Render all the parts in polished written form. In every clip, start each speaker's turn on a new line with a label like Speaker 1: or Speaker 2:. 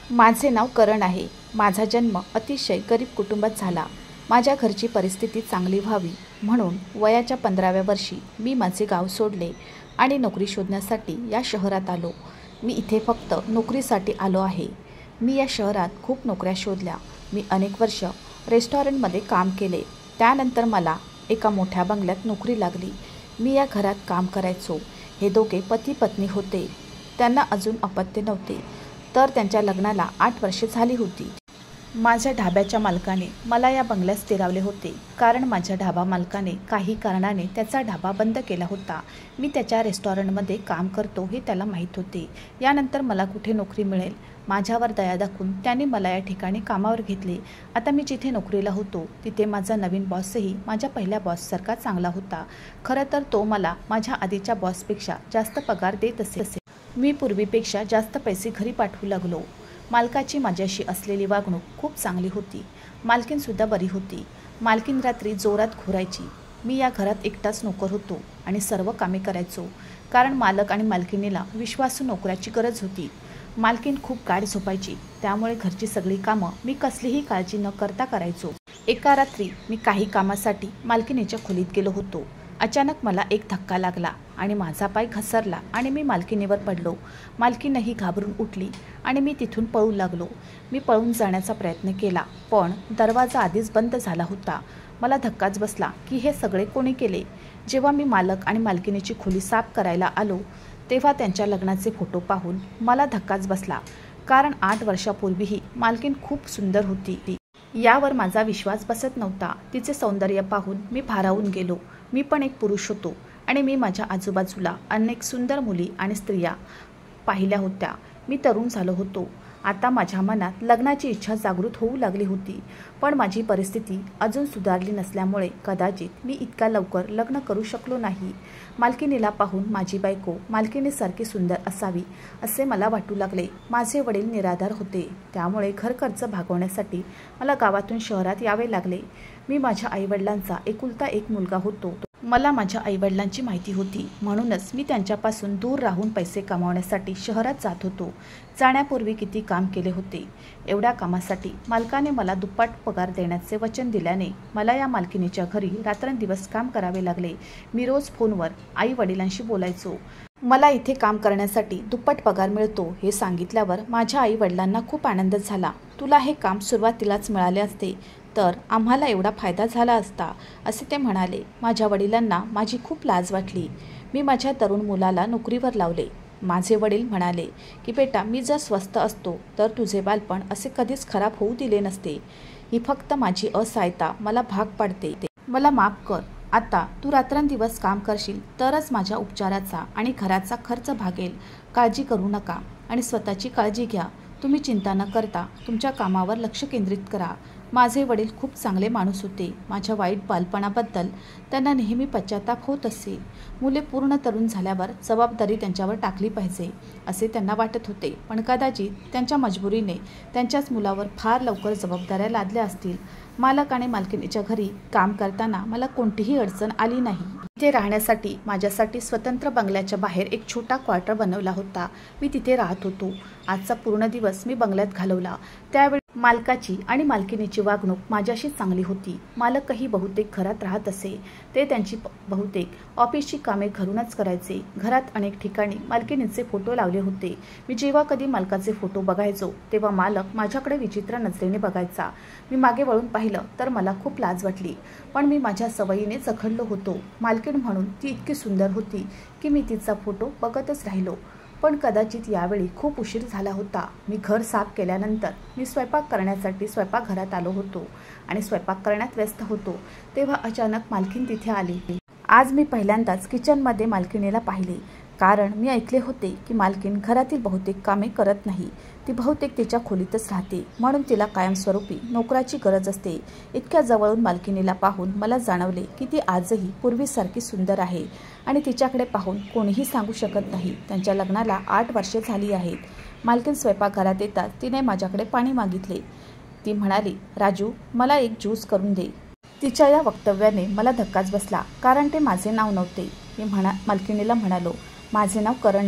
Speaker 1: माझे नाव करण आहे. माझा जन्म अतिशय गरीब कुटुंबात झाला. माझ्या घरची परिस्थिती चांगली व्हावी म्हणून वयाच्या 15व्या वर्षी मी माझे गाव सोडले आणि नोकरी शोधण्यासाठी या शहरात आलो. मी इथे फक्त नोकरीसाठी आलो आहे. मी या शहरात खूप नोकऱ्या शोधल्या. मी अनेक वर्ष रेस्टॉरंटमध्ये काम केले. त्यानंतर मला एका मोठ्या बंगल्यात नोकरी लागली. मी या घरात काम करायचो. हे दोघे पती पत्नी होते. त्यांना अजून अपत्य नव्हते, तर त्यांच्या लग्नाला 8 वर्षे झाली होती. माझ्या ढाब्याच्या मालकाने मला या बंगल्यात स्थिरावले होते, कारण माझ्या ढाबा मालकाने काही कारणाने त्याचा ढाबा बंद केला होता. मी त्याच्या रेस्टॉरंटमध्ये काम करतो हे त्याला माहीत होते. यानंतर मला कुठे नोकरी मिळेल, माझ्यावर दया दाखवून त्याने मला या ठिकाणी कामावर घेतले. आता मी जिथे नोकरीला होतो तिथे माझा नवीन बॉसही माझ्या पहिल्या बॉससारखा चांगला होता. खरं तर तो मला माझ्या आधीच्या बॉसपेक्षा जास्त पगार देत असे. मी पूर्वीपेक्षा जास्त पैसे घरी पाठवू लागलो. मालकाची माझ्याशी असलेली वागणूक खूप चांगली होती. मालकीनसुद्धा बरी होती. मालकीन रात्री जोरात घोरायची. मी या घरात एकटाच नोकर होतो आणि सर्व कामे करायचो, कारण मालक आणि मालकिनीला विश्वासू नोकराची गरज होती. मालकीन खूप गाढ झोपायची, त्यामुळे घरची सगळी कामं मी कसलीही काळजी न करता करायचो. एका रात्री मी काही कामासाठी मालकिनीच्या खोलीत गेलो होतो. अचानक मला एक धक्का लागला आणि माझा पाय घसरला आणि मी मालकिनीवर पडलो. मालकीनही घाबरून उठली आणि मी तिथून पळू लागलो. मी पळून जाण्याचा प्रयत्न केला, पण दरवाजा आधीच बंद झाला होता. मला धक्काच बसला की हे सगळे कोणी केले. जेव्हा मी मालक आणि मालकिनीची खोली साफ करायला आलो तेव्हा त्यांच्या लग्नाचे फोटो पाहून मला धक्काच बसला, कारण 8 वर्षापूर्वीही मालकीन खूप सुंदर होती. यावर माझा विश्वास बसत नव्हता. तिचे सौंदर्य पाहून मी भारावून गेलो. मी पण एक पुरुष होतो आणि मी माझ्या आजूबाजूला अनेक सुंदर मुली आणि स्त्रिया पाहिल्या होत्या. मी तरुण झालो होतो. आता माझ्या मनात लग्नाची इच्छा जागृत होऊ लागली होती, पण माझी परिस्थिती अजून सुधारली नसल्यामुळे कदाचित मी इतक्या लवकर लग्न करू शकलो नाही. मालकिनीला पाहून माझी बायको मालकिनीसारखी सुंदर असावी असे मला वाटू लागले. माझे वडील निराधार होते, त्यामुळे घर खर्च भागवण्यासाठी मला गावातून शहरात यावे लागले. मी माझ्या आईवडिलांचा एकुलता एक मुलगा होतो. मला माझ्या आईवडिलांची माहिती होती, म्हणूनच मी त्यांच्यापासून दूर राहून पैसे कमावण्यासाठी शहरात जात होतो. जाण्यापूर्वी किती काम केले होते. एवढ्या कामासाठी मालकाने मला दुप्पट पगार देण्याचे वचन दिल्याने मला या मालकिनीच्या घरी रात्रंदिवस काम करावे लागले. मी रोज फोनवर आई वडिलांशी बोलायचो. मला इथे काम करण्यासाठी दुप्पट पगार मिळतो हे सांगितल्यावर माझ्या आई वडिलांना खूप आनंद झाला. तुला हे काम सुरुवातीलाच मिळाले असते तर आम्हाला एवढा फायदा झाला असता, असे ते म्हणाले. माझ्या वडिलांना माझी खूप लाज वाटली. मी माझ्या तरुण मुलाला नोकरीवर लावले. माझे वडील म्हणाले की बेटा, मी जर स्वस्थ असतो तर तुझे बालपण असे कधीच खराब होऊ दिले नसते. ही फक्त माझी असहायता मला भाग पाडते. मला माफ कर. आता तू रात्रंदिवस काम करशील तरच माझ्या उपचाराचा आणि घराचा खर्च भागेल. काळजी करू नका आणि स्वतःची काळजी घ्या. तुम्ही चिंता न करता तुमच्या कामावर लक्ष केंद्रित करा. माझे वडील खूप चांगले माणूस होते. माझ्या वाईट बालपणाबद्दल त्यांना नेहमी पश्चाताप होत असे. मुले पूर्ण तरुण झाल्यावर जबाबदारी त्यांच्यावर टाकली पाहिजे असे त्यांना वाटत होते, पण कदाचित त्यांच्या मजबुरीने त्यांच्याच मुलावर फार लवकर जबाबदाऱ्या लादल्या असतील. मालक आणि मालकिनीच्या घरी काम करताना मला कोणतीही अडचण आली नाही. तिथे राहण्यासाठी माझ्यासाठी स्वतंत्र बंगल्याच्या बाहेर एक छोटा क्वार्टर बनवला होता. मी तिथे राहत होतो. आजचा पूर्ण दिवस मी बंगल्यात घालवला. त्यावेळी मालकाची आणि मालकिनीची वागणूक माझ्याशी चांगली होती. मालकही बहुतेक घरात राहत असे. ते त्यांची बहुतेक ऑफिसची कामे घरूनच करायचे. घरात अनेक ठिकाणी मालकिनीचे फोटो लावले होते. मी जेव्हा कधी मालकाचे फोटो बघायचो तेव्हा मालक माझ्याकडे विचित्र नजरेने बघायचा. मी मागे वळून पाहिलं तर मला खूप लाज वाटली, पण मी माझ्या सवयीने जखडलो होतो. मालकीण म्हणून ती इतकी सुंदर होती की मी तिचा फोटो बघतच राहिलो. पण कदाचित यावेळी खूप उशीर झाला होता. मी घर साफ केल्यानंतर मी स्वयंपाक करण्यासाठी स्वयंपाकघरात आलो होतो आणि स्वयंपाक करण्यात व्यस्त होतो तेव्हा अचानक मालकीण तिथे आली. आज मी पहिल्यांदाच किचनमध्ये मालकिणीला पाहिले, कारण मी ऐकले होते की मालकीण घरातील बहुतेक कामे करत नाही. ती बहुतेक तिच्या खोलीतच राहते, म्हणून तिला कायमस्वरूपी नोकराची गरज असते. इतक्या जवळून मालकिणीला पाहून मला जाणवले की ती आजही पूर्वीसारखी सुंदर आहे आणि तिच्याकडे पाहून कोणीही सांगू शकत नाही त्यांच्या लग्नाला 8 वर्षे झाली आहेत. मालकीण स्वयंपाकघरात येताच तिने माझ्याकडे पाणी मागितले. ती म्हणाली, राजू, मला एक ज्यूस करून दे. तिच्या या वक्तव्याने मला धक्काच बसला, कारण ते माझे नाव नव्हते. मी मालकिणीला म्हणालो, माझे नाव करण आहे.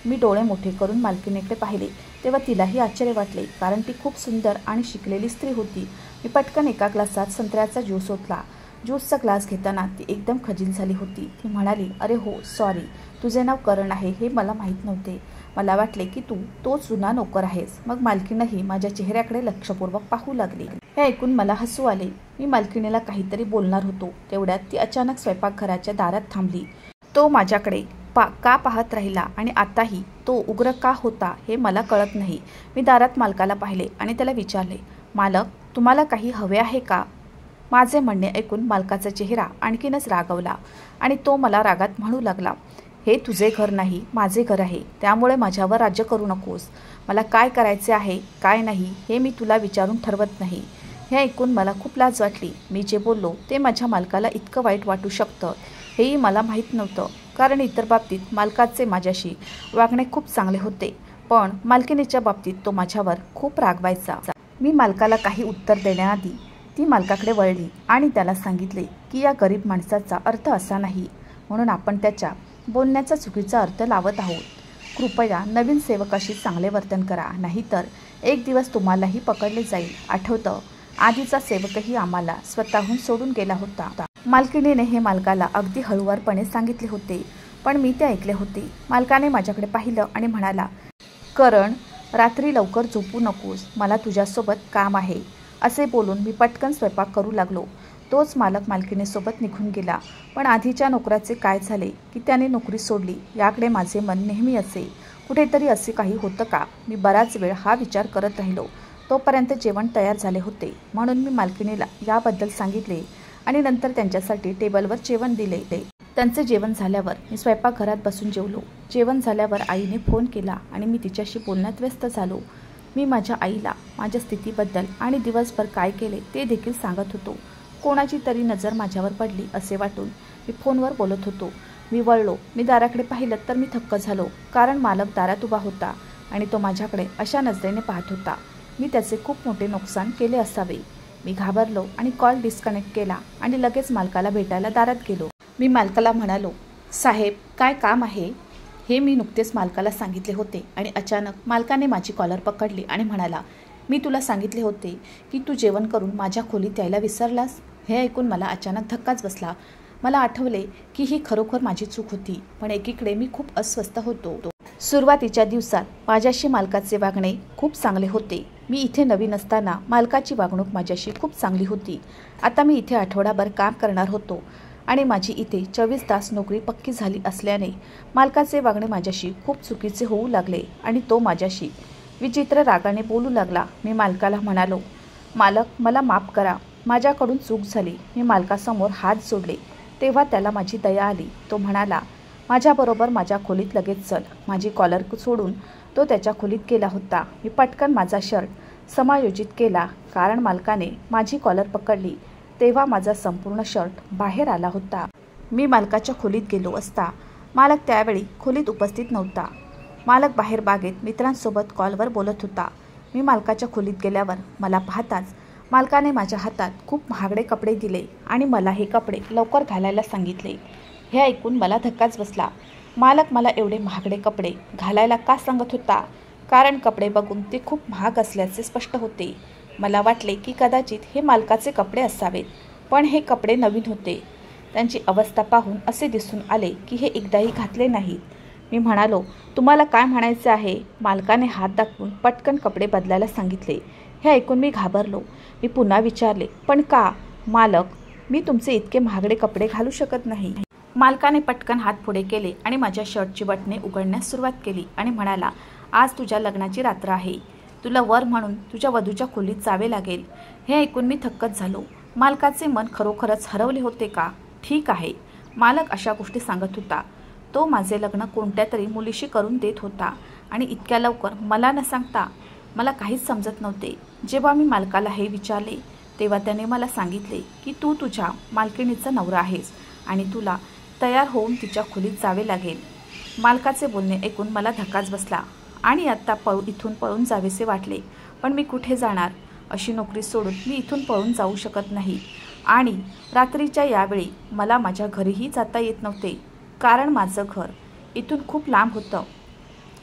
Speaker 1: मी डोळे मोठे करून मालकिणीकडे पाहिले तेव्हा तिलाही आश्चर्य वाटले, कारण ती खूप सुंदर आणि शिकलेली स्त्री होती. मी पटकन एका ग्लासात संत्र्याचा ज्यूस ओतला. ज्यूसचा ग्लास घेताना ती एकदम खजील झाली होती. ती म्हणाली, अरे हो सॉरी, तुझे नाव करण आहे हे मला माहीत नव्हते. मला वाटले की तू तोच जुना नोकर आहेस. मग मालकीणही माझ्या चेहऱ्याकडे लक्षपूर्वक पाहू लागली. हे ऐकून मला हसू आले. मी मालकिणीला काहीतरी बोलणार होतो तेवढ्यात ती अचानक स्वयंपाकघराच्या दारात थांबली. तो माझ्याकडे का पाहत राहिला आणि आताही तो उग्र का होता हे मला कळत नाही. मी दारात मालकाला पाहिले आणि त्याला विचारले, मालक, तुम्हाला काही हवे आहे का? माझे म्हणणे ऐकून मालकाचा चेहरा आणखीनच रागावला आणि तो मला रागात म्हणू लागला, हे तुझे घर नाही, माझे घर आहे. त्यामुळे माझ्यावर राज्य करू नकोस. मला काय करायचे आहे काय नाही हे मी तुला विचारून ठरवत नाही. हे ऐकून मला खूप लाज वाटली. मी जे बोललो ते माझ्या मालकाला इतकं वाईट वाटू शकतं हेही मला माहीत नव्हतं, कारण इतर बाबतीत मालकाचे माझ्याशी वागणे खूप चांगले होते, पण मालकिणीच्या बाबतीत तो माझ्यावर खूप रागवायचा. मी मालकाला काही उत्तर देण्याआधी ती मालकाकडे वळली आणि त्याला सांगितले की या गरीब माणसाचा अर्थ असा नाही, म्हणून आपण त्याच्या बोलण्याचा चुकीचा अर्थ लावत आहोत. कृपया नवीन सेवकाशी चांगले वर्तन करा, नाहीतर एक दिवस तुम्हालाही पकडले जाईल. आठवतं, आधीचा सेवकही आम्हाला स्वतःहून सोडून गेला होता. मालकिणीने हे मालकाला अगदी हळुवारपणे सांगितले होते, पण मी ते ऐकले होते. मालकाने माझ्याकडे पाहिलं आणि म्हणाला, करण, रात्री लवकर झोपू नकोस, मला तुझ्यासोबत काम आहे. असे बोलून मी पटकन स्वयंपाक करू लागलो. तोच मालक मालकिणीसोबत निघून गेला. पण आधीच्या नोकराचे काय झाले की त्याने नोकरी सोडली याकडे माझे मन नेहमी असे. कुठेतरी असे काही होतं का? मी बराच वेळ हा विचार करत राहिलो. तोपर्यंत जेवण तयार झाले होते, म्हणून मी मालकिणीला याबद्दल सांगितले आणि नंतर त्यांच्यासाठी टेबलवर जेवण दिले. त्यांचे जेवण झाल्यावर मी स्वयंपाकघरात बसून जेवलो. जेवण झाल्यावर आईने फोन केला आणि मी तिच्याशी बोलण्यात व्यस्त झालो. मी माझ्या आईला माझ्या स्थितीबद्दल आणि दिवसभर काय केले ते देखील सांगत होतो. कोणाची तरी नजर माझ्यावर पडली असे वाटून मी फोनवर बोलत होतो. मी वळलो. मी दाराकडे पाहिलं तर मी थक्क झालो, कारण मालक दारात उभा होता आणि तो माझ्याकडे अशा नजरेने पाहत होता. मी त्याचे खूप मोठे नुकसान केले असावे. मी घाबरलो आणि कॉल डिस्कनेक्ट केला आणि लगेच मालकाला भेटायला दारात गेलो. मी मालकाला म्हणालो, साहेब, काय काम आहे? हे मी नुकतेच मालकाला सांगितले होते आणि अचानक मालकाने माझी कॉलर पकडली आणि म्हणाला, मी तुला सांगितले होते की तू जेवण करून माझ्या खोलीत यायला विसरलास. हे ऐकून मला अचानक धक्काच बसला. मला आठवले की ही खरोखर माझी चूक होती, पण एकीकडे मी खूप अस्वस्थ होतो. सुरुवातीच्या दिवसात माझ्याशी मालकाचे वागणे खूप चांगले होते. मी इथे नवीन असताना मालकाची वागणूक माझ्याशी खूप चांगली होती. आता मी इथे आठवडाभर काम करणार होतो आणि माझी इथे 24 तास नोकरी पक्की झाली असल्याने मालकाचे वागणे माझ्याशी खूप चुकीचे होऊ लागले आणि तो माझ्याशी विचित्र रागाने बोलू लागला. मी मालकाला म्हणालो, मालक, मला माफ करा, माझ्याकडून चूक झाली. मी मालकासमोर हात जोडले. तेव्हा त्याला माझी दया आली. तो म्हणाला, माझ्याबरोबर माझ्या खोलीत लगेच चल. माझी कॉलर सोडून तो त्याच्या खोलीत गेला होता. मी पटकन माझा शर्ट समायोजित केला, कारण मालकाने माझी कॉलर पकडली तेव्हा माझा संपूर्ण शर्ट बाहेर आला होता. मी मालकाच्या खोलीत गेलो असता मालक त्यावेळी खोलीत उपस्थित नव्हता. मालक बाहेर बागेत मित्रांसोबत कॉलवर बोलत होता. मी मालकाच्या खोलीत गेल्यावर मला पाहताच मालकाने माझ्या हातात खूप महागडे कपडे दिले आणि मला हे कपडे लवकर घालायला सांगितले. हे ऐकून मला धक्काच बसला. मालक मला एवढे महागडे कपडे घालायला का सांगत होता? कारण कपडे बघून ते खूप महाग असल्याचे स्पष्ट होते. मला वाटले की कदाचित हे मालकाचे कपडे असावेत, पण हे कपडे नवीन होते. त्यांची अवस्था पाहून असे दिसून आले की हे एकदाही घातले नाहीत. मी म्हणालो, तुम्हाला काय म्हणायचे आहे? मालकाने हात दाखवून पटकन कपडे बदलायला सांगितले. हे ऐकून मी घाबरलो. मी पुन्हा विचारले, पण का? मालक, मी तुमचे इतके महागडे कपडे घालू शकत नाही. मालकाने पटकन हात पुढे केले आणि माझ्या शर्टची बटणे उघडण्यास सुरुवात केली आणि म्हणाला, आज तुझ्या लग्नाची रात्र आहे. तुला वर म्हणून तुझ्या वधूच्या खोलीत जावे लागेल. हे ऐकून मी थक्कच झालो. मालकाचे मन खरोखरच हरवले होते का? ठीक आहे, मालक अशा गोष्टी सांगत होता. तो माझे लग्न कोणत्या तरी मुलीशी करून देत होता आणि इतक्या लवकर मला न सांगता. मला काहीच समजत नव्हते. जेव्हा मी मालकाला हे विचारले तेव्हा त्याने मला सांगितले की तू तुझ्या मालकिणीचा नवरा आहेस आणि तुला तयार होऊन तिच्या खोलीत जावे लागेल. मालकाचे बोलणे ऐकून मला धक्काच बसला आणि आत्ता इथून पळून जावेसे वाटले. पण मी कुठे जाणार? अशी नोकरी सोडून मी इथून पळून जाऊ शकत नाही आणि रात्रीच्या यावेळी मला माझ्या घरीही जाता येत नव्हते, कारण माझं घर इथून खूप लांब होतं.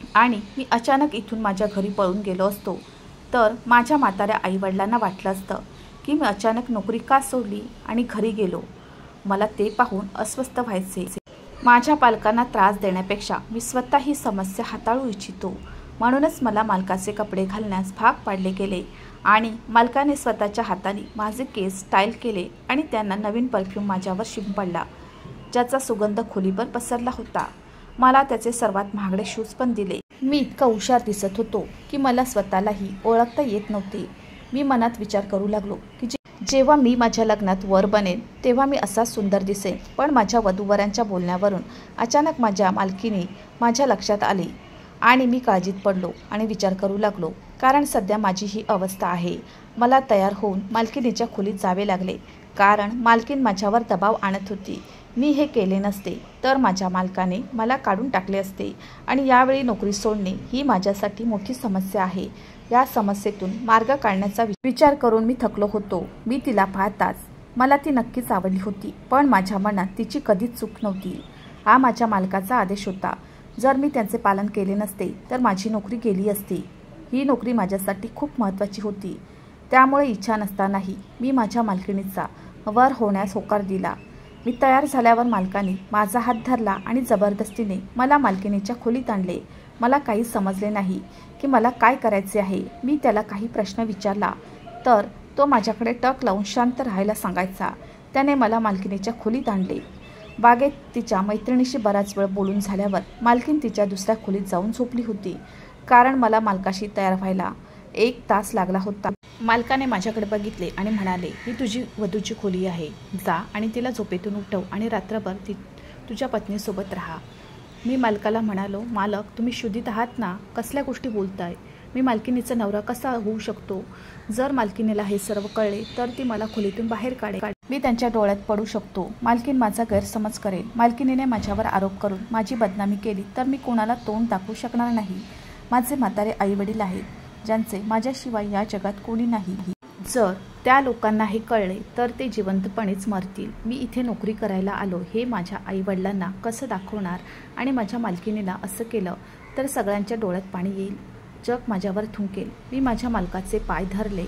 Speaker 1: आणि मी अचानक इथून माझ्या घरी पळून गेलो असतो तर माझ्या म्हाताऱ्या आईवडिलांना वाटलं असतं की मी अचानक नोकरी का सोडली आणि घरी गेलो. मला ते पाहून अस्वस्थ व्हायचे. माझ्या पालकांना त्रास देण्यापेक्षा मी स्वतः ही समस्या हाताळू इच्छितो. म्हणूनच मला मालकाचे कपडे घालण्यास भाग पाडले गेले आणि मालकाने स्वतःच्या हाताने माझे केस स्टाईल केले आणि त्यांना नवीन परफ्यूम माझ्यावर शिंपडला ज्याचा सुगंध खोलीभर पसरला होता. मला त्याचे सर्वात महागडे शूज पण दिले. मी इतका हुशार दिसत होतो की मला स्वतःलाही ओळखता येत नव्हते. मी मनात विचार करू लागलो की जेव्हा मी माझ्या लग्नात वर बनेन तेव्हा मी असा सुंदर दिसेन. पण माझ्या वधूवरांच्या बोलण्यावरून अचानक माझ्या मालकीने माझ्या लक्षात आले आणि मी काळजीत पडलो आणि विचार करू लागलो. कारण सध्या माझी ही अवस्था आहे. मला तयार होऊन मालकिनीच्या खोलीत जावे लागले कारण मालकीन माझ्यावर दबाव आणत होती. मी हे केले नसते तर माझ्या मालकाने मला काढून टाकले असते आणि यावेळी नोकरी सोडणे ही माझ्यासाठी मोठी समस्या आहे. या समस्येतून मार्ग काढण्याचा विचार करून मी थकलो होतो. मी तिला पाहताच मला ती नक्कीच आवडली होती पण माझ्या मनात तिची कधीच चूक नव्हती. हा माझ्या मालकाचा आदेश होता. जर मी त्यांचे पालन केले नसते तर माझी नोकरी गेली असती. ही नोकरी माझ्यासाठी खूप महत्त्वाची होती. त्यामुळे इच्छा नसतानाही मी माझ्या मालकिणीचा वर होण्यास होकार दिला. मी तयार झाल्यावर मालकाने माझा हात धरला आणि जबरदस्तीने मला मालकिणीच्या खोलीत आणले. मला काही समजले नाही की मला काय करायचे आहे. मी त्याला काही प्रश्न विचारला तर तो माझ्याकडे टक लावून शांत राहायला सांगायचा. त्याने मला मालकिणीच्या खोलीत आणले. बागेत तिच्या मैत्रिणीशी बराच वेळ बोलून झाल्यावर मालकीण तिच्या दुसऱ्या खोलीत जाऊन झोपली होती कारण मला मालकाशी तयार व्हायला 1 तास लागला होता. मालकाने माझ्याकडे बघितले आणि म्हणाले, ही तुझी वधूची खोली आहे. जा आणि तिला झोपेतून उठव आणि रात्रभर तुझ्या पत्नीसोबत राहा. मी मालकाला म्हणालो, मालक तुम्ही शुद्धीत आहात ना? कसल्या गोष्टी बोलताय? मी मालकिनीचा नवरा कसा होऊ शकतो? जर मालकिनीला हे सर्व कळले तर ती मला खोलीतून बाहेर काढेल. मी त्यांच्या डोळ्यात पडू शकतो. मालकीन माझा गैरसमज करेल. मालकिनीने माझ्यावर आरोप करून माझी बदनामी केली तर मी कोणाला तोंड दाखवू शकणार नाही. माझे म्हातारे आईवडील आहेत ज्यांचे माझ्याशिवाय या जगात कोणी नाही. जर त्या लोकांना हे कळले तर ते जिवंतपणेच मरतील. मी इथे नोकरी करायला आलो हे माझ्या आईवडिलांना कसं दाखवणार आणि माझ्या मालकिनीला असं केलं तर सगळ्यांच्या डोळ्यात पाणी येईल. जग माझ्यावर थुंकेल. मी माझ्या मालकाचे पाय धरले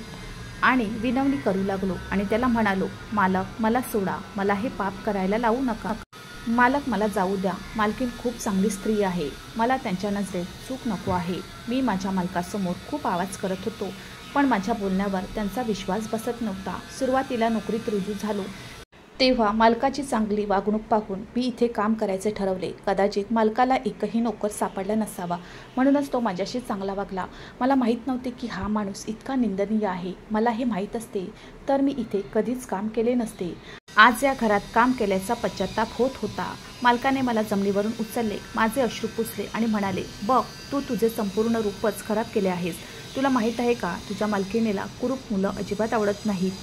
Speaker 1: आणि विनवणी करू लागलो आणि त्याला म्हणालो, मालक मला सोडा. मला हे पाप करायला लावू नका. मालक मला जाऊ द्या. मालकीण खूप चांगली स्त्री आहे. मला त्यांच्या नजरेत चूक नको आहे. मी माझ्या मालकासमोर खूप आवाज करत होतो पण माझ्या बोलण्यावर त्यांचा विश्वास बसत नव्हता. सुरुवातीला नोकरीत रुजू झालो तेव्हा मालकाची चांगली वागणूक पाहून मी इथे काम करायचे ठरवले. कदाचित मालकाला एकही नोकर सापडला नसावा म्हणूनच तो माझ्याशी चांगला वागला. मला माहीत नव्हते की हा माणूस इतका निंदनीय आहे. मला हे माहीत असते तर मी इथे कधीच काम केले नसते. आज या घरात काम केल्याचा पश्चाताप होत होता. मालकाने मला जमिनीवरून उचलले, माझे अश्रू पुसले आणि म्हणाले, बघ तू तुझे संपूर्ण रूपच खराब केले आहेस. तुला माहीत आहे का तुझ्या मालकिनीला कुरूप मुलं अजिबात आवडत नाहीत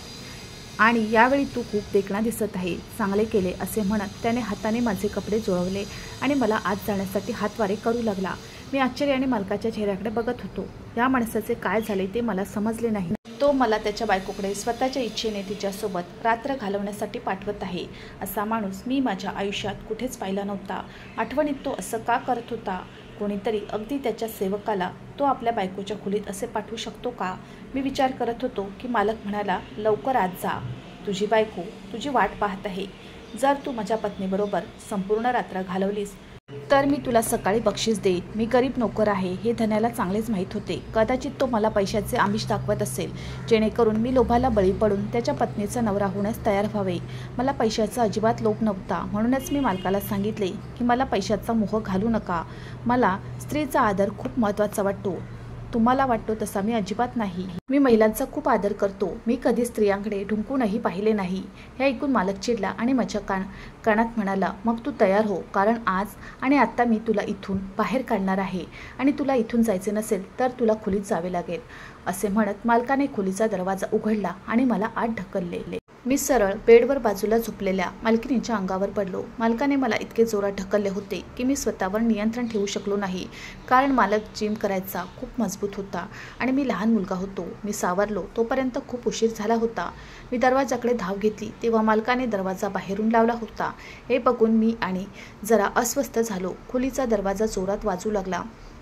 Speaker 1: आणि यावेळी तू खूप देखणा दिसत आहे. चांगले केले असे म्हणत त्याने हाताने माझे कपडे जुळवले आणि मला आत जाण्यासाठी हातवारे करू लागला. मी आश्चर्याने मालकाच्या चेहऱ्याकडे बघत होतो. या माणसाचे काय झाले ते मला समजले नाही. तो मला त्याच्या बायकोकडे स्वतःच्या इच्छेने तिच्यासोबत रात्र घालवण्यासाठी पाठवत आहे. असा माणूस मी माझ्या आयुष्यात कुठेच पाहिला नव्हता. आठवणीत तो असं का करत होता? कोणीतरी अगदी त्याच्या सेवकाला तो आपल्या बायकोच्या खोलीत असे पाठवू शकतो का? मी विचार करत होतो की मालक म्हणाला, लवकर आत जा. तुझी बायको तुझी वाट पाहत आहे. जर तू माझ्या पत्नीबरोबर संपूर्ण रात्र घालवलीस तर मी तुला सकाळी बक्षीस देईन. मी गरीब नोकर आहे हे धन्याला चांगलेच माहीत होते. कदाचित तो मला पैशाचे आमिष दाखवत असेल जेणेकरून मी लोभाला बळी पडून त्याच्या पत्नीचा नवरा होण्यास तयार व्हावे. मला पैशाचा अजिबात लोभ नव्हता. म्हणूनच मी मालकाला सांगितले की मला पैशाचा मोह घालू नका. मला स्त्रीचा आदर खूप महत्त्वाचा वाटतो. तुम्हाला वाटतो तसा मी अजिबात नाही. मी महिलांचा खूप आदर करतो. मी कधी स्त्रियांकडे ढुंकूनही पाहिले नाही. हे ऐकून मालक चिडला आणि माझ्या कानात म्हणाला, मग तू तयार हो कारण आज आणि आत्ता मी तुला इथून बाहेर काढणार आहे आणि तुला इथून जायचे नसेल तर तुला खोलीत जावे लागेल. असे म्हणत मालकाने खोलीचा दरवाजा उघडला आणि मला आत ढकलले. मी सरळ बेडवर बाजूला झोपलेल्या मालकिनीच्या अंगावर पडलो. मालकाने मला इतके जोरात ढकलले होते की मी स्वतःवर नियंत्रण ठेवू शकलो नाही. कारण मालक जिम करायचा खूप मजबूत होता आणि मी लहान मुलगा होतो. मी सावरलो तोपर्यंत खूप उशीर झाला होता. मी दरवाजाकडे धाव घेतली तेव्हा मालकाने दरवाजा बाहेरून लावला होता. हे बघून मी आणि जरा अस्वस्थ झालो. खोलीचा दरवाजा जोरात वाजू लागला.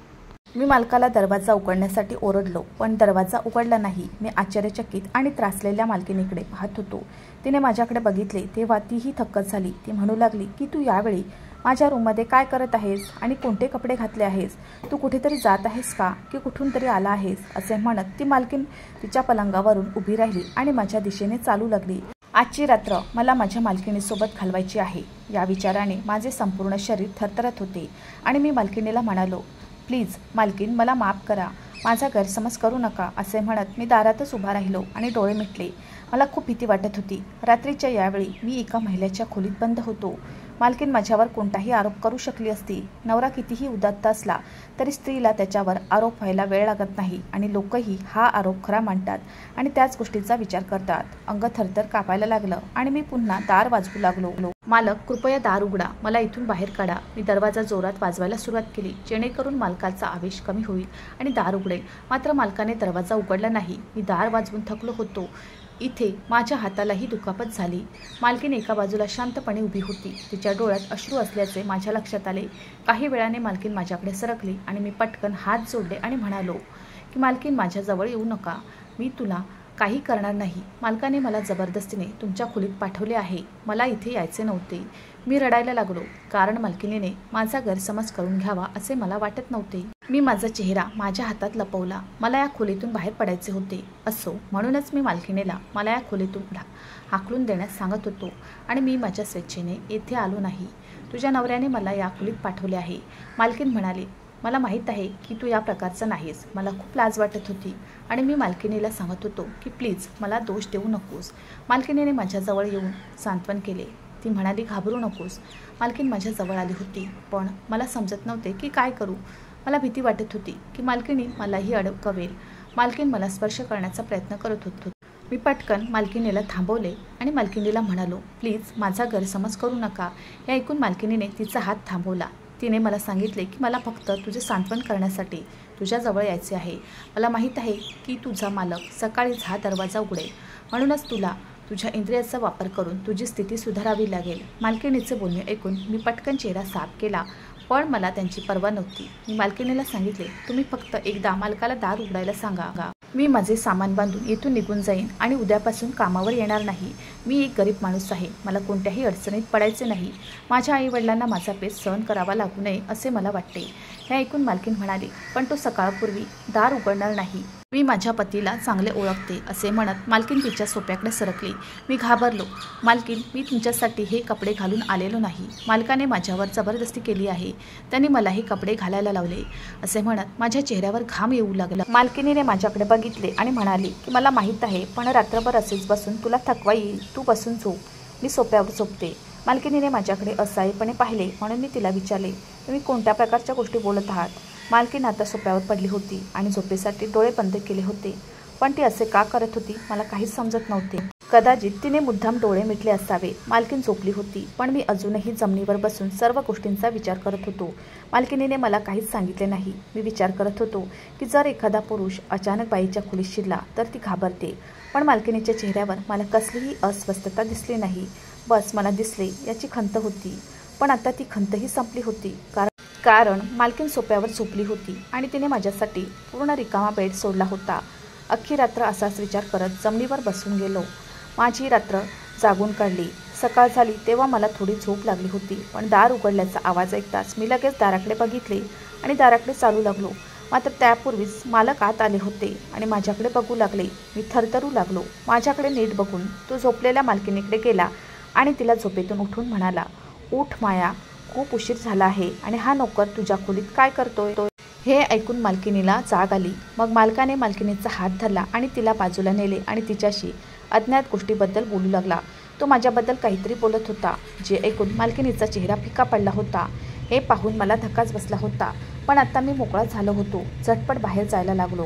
Speaker 1: मी मालकाला दरवाजा उघडण्यासाठी ओरडलो, पण दरवाजा उघडला नाही. मी आश्चर्यचकित आणि त्रासलेल्या मालकिनीकडे पाहत होतो. तिने माझ्याकडे बघितले तेव्हा तीही थक्कच झाली. ती म्हणू लागली की तू यावेळी माझ्या रूममध्ये काय करत आहेस आणि कोणते कपडे घातले आहेस? तू कुठेतरी जात आहेस का की कुठून तरी आला आहेस? असे म्हणत ती मालकीन तिच्या पलंगावरून उभी राहिली आणि माझ्या दिशेने चालू लागली. आजची रात्र मला माझ्या मालकिणीसोबत घालवायची आहे. या विचाराने माझे संपूर्ण शरीर थरथरत होते आणि मी मालकिणीला म्हणालो, प्लीज मालकीन, मला माफ करा, माझा गैरसमज करू नका. असे म्हणत मी दारातच उभा राहिलो आणि डोळे मिटले. मला खूप भीती वाटत होती. रात्रीच्या यावेळी मी एका महिलेच्या खोलीत बंद होतो. मालकीन माझ्यावर कोणताही आरोप करू शकली असती. नवरा कितीही उदात्त असला तरी स्त्रीला त्याच्यावर आरोप व्हायला वेळ लागत नाही आणि लोकही हा आरोप खरा मानतात आणि त्याच गोष्टीचा विचार करतात. अंग थरथर कापायला लागलं आणि मी पुन्हा दार वाजवू लागलो. मालक, कृपया दार उघडा, मला इथून बाहेर काढा. मी दरवाजा जोरात वाजवायला सुरुवात केली जेणेकरून मालकाचा आवेश कमी होईल आणि दार उघडेल. मात्र मालकाने दरवाजा उघडला नाही. मी दार वाजवून थकलो होतो. इथे माझ्या हातालाही दुखापत झाली. मालकीन एका बाजूला शांतपणे उभी होती. तिच्या डोळ्यात अश्रू असल्याचे माझ्या लक्षात आले. काही वेळाने मालकीन माझ्याकडे सरकली आणि मी पटकन हात जोडले आणि म्हणालो की मालकीन, माझ्याजवळ येऊ नका, मी तुला काही करणार नाही. मालकाने मला जबरदस्तीने तुमच्या खोलीत पाठवले आहे. मला इथे यायचे नव्हते. मी रडायला लागलो कारण मालकिनीने माझा गैरसमज करून घ्यावा असे मला वाटत नव्हते. मी माझा चेहरा माझ्या हातात लपवला. मला या खोलीतून बाहेर पडायचे होते. असो, म्हणूनच मी मालकिनीला मला या खोलीतून हाकलून देण्यास सांगत होतो आणि मी माझ्या स्वेच्छेने येथे आलो नाही. तुझ्या नवऱ्याने मला या खोलीत पाठवले आहे. मालकीन म्हणाली, मला माहीत आहे की तू या प्रकारचा नाहीस. मला खूप लाज वाटत होती आणि मी मालकिनीला सांगत होतो की प्लीज मला दोष देऊ नकोस. मालकिनीने माझ्याजवळ येऊन सांत्वन केले. ती म्हणाली, घाबरू नकोस. मालकीन माझ्याजवळ आली होती पण मला समजत नव्हते की काय करू. मला भीती वाटत होती की मालकिनी मलाही अडकवेल. मालकीन मला स्पर्श करण्याचा प्रयत्न करत होती. मी पटकन मालकिनीला थांबवले आणि मालकिनीला म्हणालो, प्लीज माझा गैरसमज करू नका. हे ऐकून मालकिनीने तिचा हात थांबवला. तिने मला सांगितले की मला फक्त तुझे सांत्वन करण्यासाठी तुझ्याजवळ यायचे आहे. मला माहीत आहे की तुझा मालक सकाळीच हा दरवाजा उघडेल, म्हणूनच तुला तुझ्या इंद्रियाचा वापर करून तुझी स्थिती सुधारावी लागेल. मालकिनीचे बोलणे ऐकून मी पटकन चेहरा साफ केला पण मला त्यांची पर्वा नव्हती. मी मालकिनीला सांगितले, तुम्ही फक्त एकदा मालकाला दार उघडायला सांगा. मी माझे सामान बांधून इथून निघून जाईन आणि उद्यापासून कामावर येणार नाही. मी एक गरीब माणूस आहे. मला कोणत्याही अडचणीत पडायचे नाही. माझ्या आईवडिलांना माझा पेच सहन करावा लागू नये असे मला वाटते. हे ऐकून मालकीन म्हणाली, पण तो सकाळपूर्वी दार उघडणार नाही. मी माझ्या पतीला चांगले ओळखते. असे म्हणत मालकीन तिच्या सोप्याकडे सरकली. मी घाबरलो. मालकीन, मी तुमच्यासाठी हे कपडे घालून आलेलो नाही. मालकाने माझ्यावर जबरदस्ती केली आहे. त्यांनी मला हे कपडे घालायला लावले. असे म्हणत माझ्या चेहऱ्यावर घाम येऊ लागला. मालकिनीने माझ्याकडे बघितले आणि म्हणाली की मला माहीत आहे, पण रात्रभर असेच बसून तुला थकवा येईल. तू बसून झोप, मी सोप्यावर झोपते. मालकिनीने माझ्याकडे असाईपणे पाहिले म्हणून मी तिला विचारले, तुम्ही कोणत्या प्रकारच्या गोष्टी बोलत आहात? मालकीन आता सोप्यावर पडली होती आणि झोपेसाठी डोळे बंद केले होते. पण ती असे का करत होती मला काहीच समजत नव्हते. कदाचित तिने मुद्दाम डोळे मिटले असावे. मालकीन झोपली होती पण मी अजूनही जमिनीवर बसून सर्व गोष्टींचा विचार करत होतो. मालकिनीने मला काहीच सांगितले नाही. मी विचार करत होतो की जर एखादा पुरुष अचानक बाईच्या खोलीत शिरला तर ती घाबरते, पण मालकिनीच्या चेहऱ्यावर मला कसलीही अस्वस्थता दिसली नाही. बस मला दिसले याची खंत होती, पण आता ती खंतही संपली होती कारण मालकीन सोप्यावर झोपली होती आणि तिने माझ्यासाठी पूर्ण रिकामा बेड सोडला होता. अख्खी रात्र असाच विचार करत जमिनीवर बसून गेलो. माझी रात्र जागून काढली. सकाळ झाली तेव्हा मला थोडी झोप लागली होती, पण दार उघडल्याचा आवाज ऐकताच मी लगेच दाराकडे बघितले आणि दाराकडे चालू लागलो. मात्र त्यापूर्वीच मालक आत आले होते आणि माझ्याकडे बघू लागले. मी थरथरू लागलो. माझ्याकडे नीट बघून तो झोपलेल्या मालकिनीकडे गेला आणि तिला झोपेतून उठून म्हणाला, उठ माया, खूप उशीर झाला आहे आणि हा नोकर तुझ्या खोलीत काय करतोय? हे ऐकून मालकिनीला जाग आली. मग मालकाने मालकिनीचा हात धरला आणि तिला बाजूला नेले आणि तिच्याशी अज्ञात गोष्टीबद्दल बोलू लागला. तो माझ्याबद्दल काहीतरी बोलत होता, जे ऐकून मालकिनीचा चेहरा फिका पडला होता. हे पाहून मला धक्काच बसला होता, पण आता मी मोकळा झालो होतो. झटपट बाहेर जायला लागलो.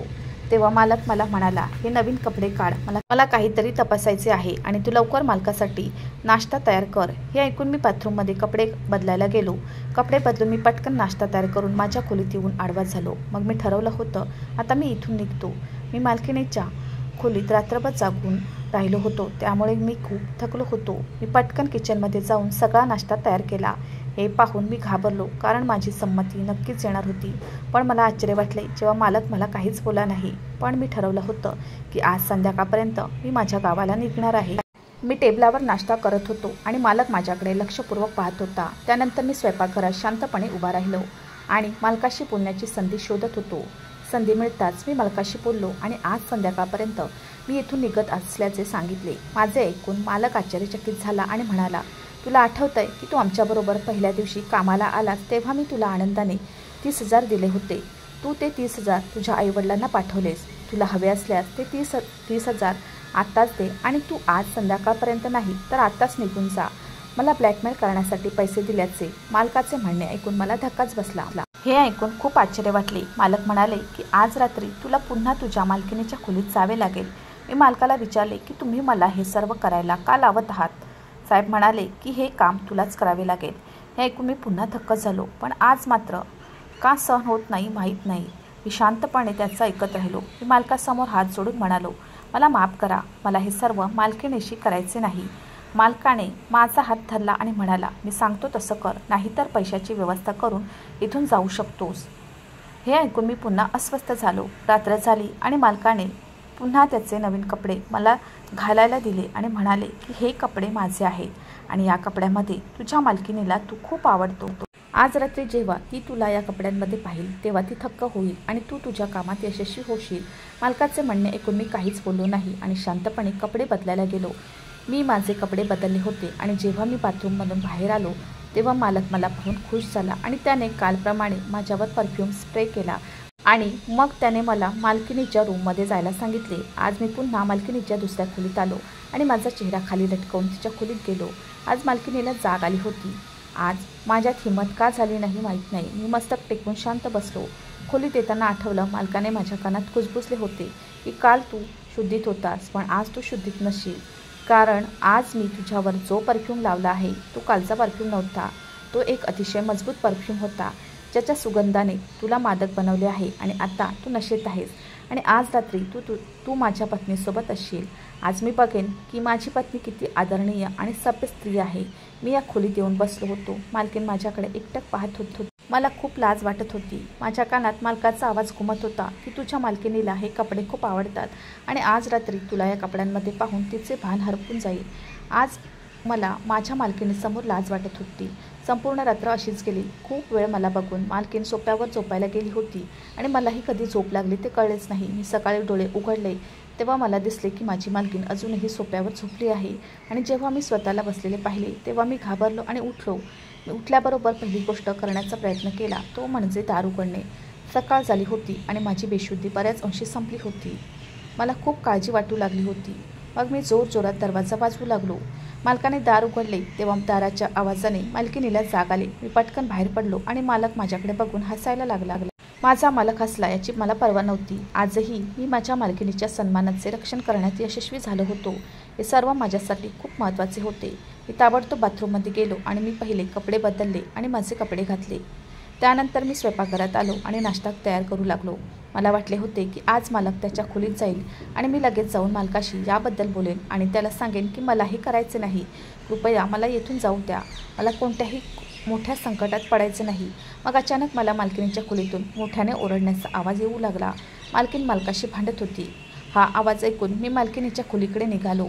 Speaker 1: तेव्हा मालक मला म्हणाला, हे नवीन कपडे काढ, मला काहीतरी तपासायचे आहे आणि तू लवकर मालकासाठी नाश्ता तयार कर. हे ऐकून मी बाथरूममध्ये कपडे बदलायला गेलो. कपडे बदलून मी पटकन नाश्ता तयार करून माझ्या खोलीत येऊन आडवा झालो. मग मी ठरवलं होतं, आता मी इथून निघतो. मी मालकिणीच्या खोलीत रात्रभर जागून राहिलो होतो, त्यामुळे मी खूप थकलो होतो. मी पटकन किचनमध्ये जाऊन सगळा नाश्ता तयार केला. हे पाहून मी घाबरलो, कारण माझी संमती नक्कीच येणार होती. पण मला आश्चर्य वाटले जेव्हा मालक मला काहीच बोलला नाही. पण मी ठरवलं होतं की आज संध्याकाळपर्यंत मी माझ्या गावाला निघणार आहे. मी टेबलावर नाश्ता करत होतो आणि मालक माझ्याकडे लक्षपूर्वक पाहत होता. त्यानंतर मी स्वयंपाकघरात शांतपणे उभा राहिलो आणि मालकाशी बोलण्याची संधी शोधत होतो. संधी मिळताच मी मालकाशी बोललो आणि आज संध्याकाळपर्यंत मी इथून निघत असल्याचे सांगितले. माझे ऐकून मालक आश्चर्यचकित झाला आणि म्हणाला, तुला आठवतंय की तू आमच्याबरोबर पहिल्या दिवशी कामाला आलास तेव्हा मी तुला आनंदाने 30,000 दिले होते. तू ते 30,000 तुझ्या आईवडिलांना पाठवलेस. तुला हवे असल्यास ते 30,000 आत्ताच दे आणि तू आज संध्याकाळपर्यंत नाही तर आत्ताच निघून जा. मला ब्लॅकमेल करण्यासाठी पैसे दिल्याचे मालकाचे म्हणणे ऐकून मला धक्काच बसला. हे ऐकून खूप आश्चर्य वाटले. मालक म्हणाले की आज रात्री तुला पुन्हा तुझ्या मालकिणीच्या खोलीत जावे लागेल. मी मालकाला विचारले की तुम्ही मला हे सर्व करायला का लावत आहात. साहेब म्हणाले की हे काम तुलाच करावे लागेल. हे ऐकून मी पुन्हा थक्क झालो. पण आज मात्र का सहन होत नाही माहीत नाही. मी शांतपणे त्याचं ऐकत राहिलो. मी मालकासमोर हात जोडून म्हणालो, मला माफ करा, मला हे सर्व मालकिणीशी करायचे नाही. मालकाने माझा हात धरला आणि म्हणाला, मी सांगतो तसं कर, नाहीतर पैशाची व्यवस्था करून इथून जाऊ शकतोस. हे ऐकून मी पुन्हा अस्वस्थ झालो. रात्र झाली आणि मालकाने पुन्हा त्याचे नवीन कपडे मला घालायला दिले आणि म्हणाले की हे कपडे माझे आहेत आणि या कपड्यामध्ये तुझ्या मालकिणीला तू खूप आवडतो. आज रात्री जेव्हा ती तुला या कपड्यांमध्ये पाहिल तेव्हा ती थक्क होईल आणि तू तुझ्या कामात यशस्वी होशील. मालकाचे म्हणणे ऐकून मी काहीच बोललो नाही आणि शांतपणे कपडे बदलायला गेलो. मी माझे कपडे बदलले होते आणि जेव्हा मी बाथरूममधून बाहेर आलो तेव्हा मालक मला पाहून खुश झाला आणि त्याने कालप्रमाणे माझ्यावर परफ्यूम स्प्रे केला आणि मग त्याने मला मालकिणीच्या रूममध्ये जायला सांगितले. आज मी पुन्हा मालकिणीच्या दुसऱ्या खोलीत आलो आणि माझा चेहरा खाली लटकवून तिच्या खोलीत गेलो. आज मालकिणीला जाग आली होती. आज माझ्यात हिंमत का झाली नाही माहीत नाही. मी मस्तक टेकून शांत बसलो. खोलीत येताना आठवलं, मालकाने माझ्या कानात कुजबुजले होते की काल तू शुद्धीत होतास पण आज तू शुद्धीत नसशील, कारण आज मी तुझ्यावर जो परफ्यूम लावला आहे तो कालचा परफ्यूम नव्हता. तो एक अतिशय मजबूत परफ्यूम होता ज्याच्या सुगंधाने तुला मादक बनवले आहे आणि आता तू नशेत आहेस आणि आज रात्री तू माझ्या पत्नीसोबत असशील. आज मी बघेन की माझी पत्नी किती आदरणीय आणि सभ्य स्त्री आहे. मी या खोलीत येऊन बसलो होतो. मालकीण माझ्याकडे एकटक पाहत होती. मला खूप लाज वाटत होती. माझ्या कानात मालकाचा आवाज घुमत होता की तुझ्या मालकिणीला हे कपडे खूप आवडतात आणि आज रात्री तुला या कपड्यांमध्ये पाहून तिचे भान हरपून जाईल. आज मला माझ्या मालकिणीसमोर लाज वाटत होती. संपूर्ण रात्र अशीच गेली. खूप वेळ मला बघून मालकीण सोफ्यावर झोपायला गेली होती आणि मलाही कधी झोप लागली ते कळलेच नाही. मी सकाळी डोळे उघडले तेव्हा मला दिसले की माझी मालकीण अजूनही सोफ्यावर झोपली आहे आणि जेव्हा मी स्वतःला बसलेले पाहिले तेव्हा मी घाबरलो आणि उठलो. मी उठल्याबरोबर पहिली गोष्ट करण्याचा प्रयत्न केला तो म्हणजे दार उघडणे. सकाळ झाली होती आणि माझी बेशुद्धी बऱ्याच अंशी संपली होती. मला खूप काळजी वाटू लागली होती. मग मी जोरजोरात दरवाजा वाजवू लागलो. मालकाने दार उघडले तेव्हा दाराच्या आवाजाने मालकिणीला जाग आली. मी पटकन बाहेर पडलो आणि मालक माझ्याकडे बघून हसायला लागला. माझा मालक हसला याची मला पर्वा नव्हती. आजही मी माझ्या मालकिणीच्या सन्मानाचे रक्षण करण्यात यशस्वी झालो होतो. हे सर्व माझ्यासाठी खूप महत्त्वाचे होते. मी ताबडतोब बाथरूममध्ये गेलो आणि मी पहिले कपडे बदलले आणि माझे कपडे घातले. त्यानंतर मी स्वयंपाकघरात आलो आणि नाश्ता तयार करू लागलो. मला वाटले होते की आज मालक त्याच्या खोलीत जाईल आणि मी लगेच जाऊन मालकाशी याबद्दल बोलेन आणि त्याला सांगेन की मला हे करायचे नाही. कृपया मला येथून जाऊ द्या. मला कोणत्याही मोठ्या संकटात पडायचे नाही. मग अचानक मला मालकिणीच्या खोलीतून मोठ्याने ओरडण्याचा आवाज येऊ लागला. मालकीण मालकाशी भांडत होती. हा आवाज ऐकून मी मालकिणीच्या खोलीकडे निघालो.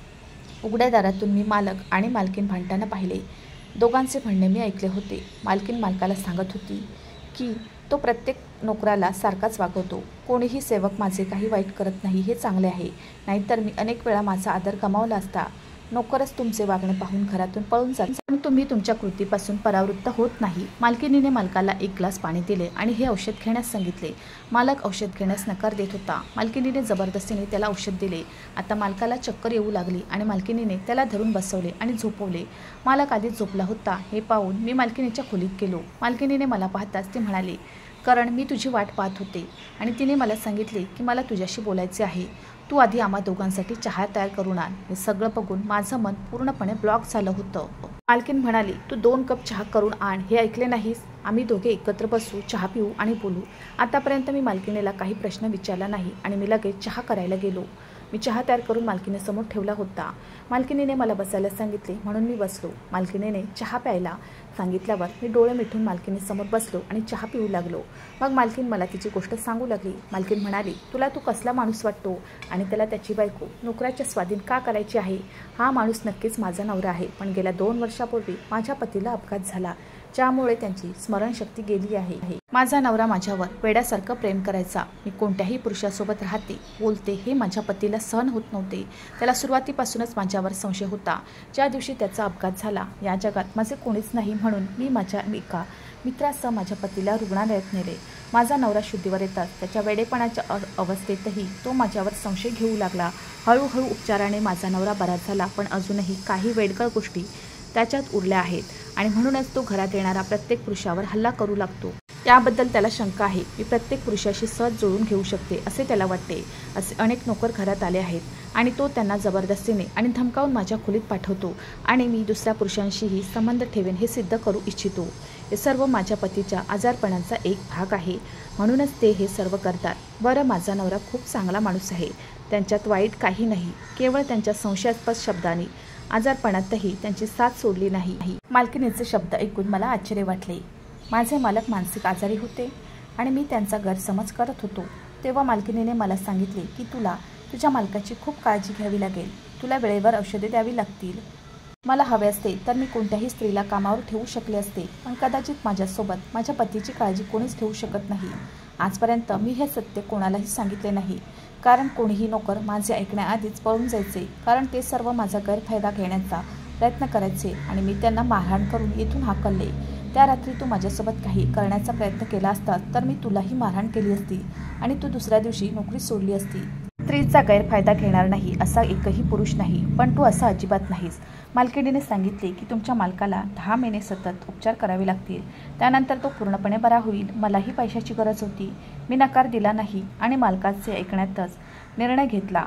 Speaker 1: उघड्या दारातून मी मालक आणि मालकीण भांडताना पाहिले. दोघांचे म्हणणे मी ऐकले होते. मालकीण मालकाला सांगत होती की तो प्रत्येक नोकराला सारखाच वागवतो. कोणीही सेवक माझे काही वाईट करत नाही हे चांगले आहे, नाहीतर मी अनेक वेळा माझा आदर गमावला असता. नोकरच तुमचे वागणे पाहून घरातून पळून जात पण तुम्ही तुमच्या कृतीपासून परावृत्त होत नाही. मालकिणीने मालकाला एक ग्लास पाणी दिले आणि हे औषध घेण्यास सांगितले. मालक औषध घेण्यास नकार देत होता. मालकिणीने जबरदस्तीने त्याला औषध दिले. आता मालकाला चक्कर येऊ लागली आणि मालकिणीने त्याला धरून बसवले आणि झोपवले. मालक आधीच झोपला होता हे पाहून मी मालकिणीच्या खोलीत गेलो. मालकिणीने मला पाहताच ती म्हणाली, कारण मी तुझी वाट पाहत होते आणि तिने मला सांगितले की मला तुझ्याशी बोलायचे आहे. तू आधी आम्हा दोघांसाठी चहा तयार करून आण. हे सगळं बघून माझं मन पूर्णपणे ब्लॉक झालं होतं. मालकीन म्हणाली, तू 2 कप चहा करून आण. हे ऐकले नाहीस? आम्ही दोघे एकत्र बसू, चहा पिऊ आणि बोलू. आतापर्यंत मी मालकिनीला काही प्रश्न विचारला नाही आणि मी लगेच चहा करायला गेलो. मी चहा तयार करून मालकिनीसमोर ठेवला होता. मालकिनीने मला बसायला सांगितले म्हणून मी बसलो. मालकिनीने चहा प्यायला सांगितल्यावर मी डोळे मिटून मालकिनीसमोर बसलो आणि चहा पिऊ लागलो. मग मालकीन मला तिची गोष्ट सांगू लागली. मालकीन म्हणाली, तुला तू कसला माणूस वाटतो आणि त्याला त्याची बायको नोकराच्या स्वाधीन का करायची आहे? हा माणूस नक्कीच माझा नवरा आहे, पण गेल्या 2 वर्षापूर्वी माझ्या पतीला अपघात झाला, ज्यामुळे त्यांची स्मरणशक्ती गेली आहे. माझा नवरा माझ्यावर वेड्यासारखं प्रेम करायचा. मी कोणत्याही पुरुषासोबत राहते, बोलते हे माझ्या पतीला सहन होत नव्हते. त्याला सुरुवातीपासूनच माझ्यावर संशय होता. ज्या दिवशी त्याचा अपघात झाला, या जगात माझे कोणीच नाही म्हणून मी माझ्या एका मित्रासह माझ्या पतीला रुग्णालयात नेले. माझा नवरा शुद्धीवर येताच त्याच्या वेडेपणाच्या अवस्थेतही तो माझ्यावर संशय घेऊ लागला. हळूहळू उपचाराने माझा नवरा बरा झाला, पण अजूनही काही वेडगळ गोष्टी त्याच्यात उरल्या आहेत आणि म्हणूनच तो घरात येणारा प्रत्येक पुरुषावर हल्ला करू लागतो. त्याबद्दल त्याला शंका आहे. मी प्रत्येक पुरुषाशी सहज जुळून घेऊ शकते असे त्याला वाटते. असे अनेक नोकर घरात आले आहेत आणि तो त्यांना जबरदस्तीने आणि धमकावून माझ्या खोलीत पाठवतो आणि मी दुसऱ्या पुरुषांशीही संबंध ठेवेन हे सिद्ध करू इच्छितो. हे सर्व माझ्या पतीच्या आजारपणाचा एक भाग आहे, म्हणूनच ते हे सर्व करतात. बरं, माझा नवरा खूप चांगला माणूस आहे. त्यांच्यात वाईट काही नाही, केवळ त्यांच्या संशयास्पद शब्दांनी आजारपणातही त्यांची साथ सोडली नाही. मालकिनीचे शब्द ऐकून मला आश्चर्य वाटले. माझे मालक मानसिक आजारी होते आणि मी त्यांचा गैरसमज करत होतो. तेव्हा मालकिनीने मला सांगितले की तुला तुझ्या मालकाची खूप काळजी घ्यावी लागेल. तुला वेळेवर औषधे द्यावी लागतील. मला हवे असते तर मी कोणत्याही स्त्रीला कामावर ठेवू शकले असते, पण कदाचित माझ्यासोबत माझ्या पतीची काळजी कोणीच ठेवू शकत नाही. आजपर्यंत मी हे सत्य कोणालाही सांगितले नाही, कारण कोणीही नोकर माझे ऐकण्याआधीच पळून जायचे, कारण ते सर्व माझा गैरफायदा घेण्याचा प्रयत्न करायचे आणि मी त्यांना मारहाण करून येथून हाकलले. त्या रात्री तू माझ्यासोबत काही करण्याचा प्रयत्न केला असता तर मी तुलाही मारहाण केली असती आणि तू दुसऱ्या दिवशी नोकरी सोडली असती. स्त्रीचा गैरफायदा घेणार नाही असा एकही पुरुष नाही, पण तू असा अजिबात नाहीस. मालकिनीने सांगितले की तुमच्या मालकाला 10 महिने सतत उपचार करावे लागतील, त्यानंतर तो पूर्णपणे बरा होईल. मलाही पैशाची गरज होती. मी नकार दिला नाही आणि मालकाचे ऐकण्यातच निर्णय घेतला.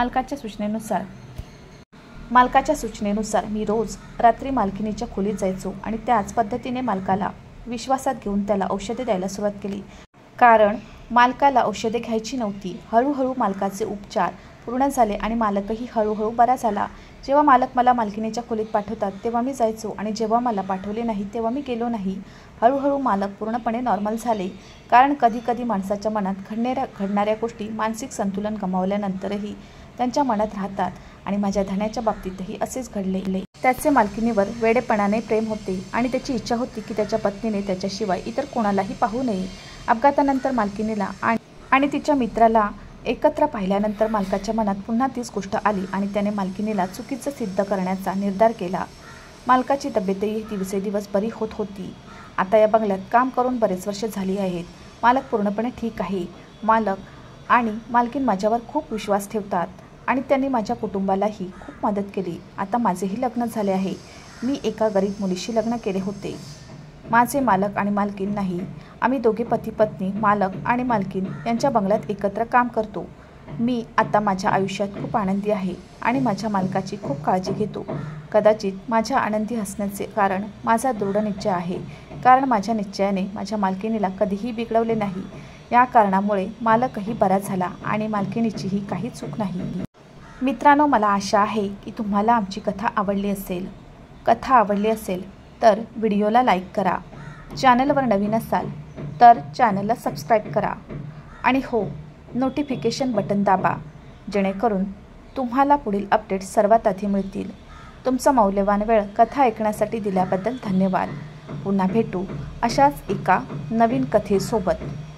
Speaker 1: मालकाच्या सूचनेनुसार मी रोज रात्री मालकिनीच्या खोलीत जायचो आणि त्याच पद्धतीने मालकाला विश्वासात घेऊन त्याला औषधे द्यायला सुरुवात केली, कारण मालकाला औषधे घ्यायची नव्हती. हळूहळू मालकाचे उपचार पूर्ण झाले आणि मालकही हळूहळू बरा झाला. जेव्हा मालक मला मालकिनीच्या खोलीत पाठवतात तेव्हा मी जायचो आणि जेव्हा मला पाठवले नाही तेव्हा मी गेलो नाही. हळूहळू मालक पूर्णपणे नॉर्मल झाले, कारण कधीकधी माणसाच्या मनात घडणाऱ्या गोष्टी मानसिक संतुलन गमावल्यानंतरही त्यांच्या मनात राहतात आणि माझ्या धन्याच्या बाबतीतही असेच घडले. त्याचे मालकिनीवर वेडेपणाने प्रेम होते आणि त्याची इच्छा होती की त्याच्या पत्नीने त्याच्याशिवाय इतर कोणालाही पाहू नये. अपघातानंतर मालकिनीला आणि तिच्या मित्राला एकत्र पाहिल्यानंतर मालकाच्या मनात पुन्हा तीच गोष्ट आली आणि त्याने मालकिनीला चुकीचं सिद्ध करण्याचा निर्धार केला. मालकाची तब्येतही दिवसेदिवस बरी होत होती. आता या बंगल्यात काम करून बरेच वर्ष झाली आहेत. मालक पूर्णपणे ठीक आहे. मालक आणि मालकीन माझ्यावर खूप विश्वास ठेवतात आणि त्यांनी माझ्या कुटुंबालाही खूप मदत केली. आता माझेही लग्न झाले आहे. मी एका गरीब मुलीशी लग्न केले होते. माझे मालक आणि मालकीन नाही. आम्ही दोघे पती पत्नी मालक आणि मालकीन यांच्या बंगल्यात एकत्र काम करतो. मी आता माझ्या आयुष्यात खूप आनंदी आहे आणि माझ्या मालकाची खूप काळजी घेतो. कदाचित माझ्या आनंदी हसण्याचे कारण माझा दृढ निश्चय आहे, कारण माझ्या निश्चयाने माझ्या मालकिनीला कधीही बिघडवले नाही. या कारणामुळे मालकही बरा झाला आणि मालकिनीचीही काही चूक नाही. मित्रांनो, मला आशा आहे की तुम्हाला आमची कथा आवडली असेल तर व्हिडिओला लाईक करा. चॅनलवर नवीन असाल तर चॅनलला सबस्क्राईब करा आणि हो, नोटिफिकेशन बटन दाबा, जेणेकरून तुम्हाला पुढील अपडेट्स सर्वात आधी मिळतील. तुमचा मौल्यवान वेळ कथा ऐकण्यासाठी दिल्याबद्दल धन्यवाद. पुन्हा भेटू अशाच एका नवीन कथेसोबत.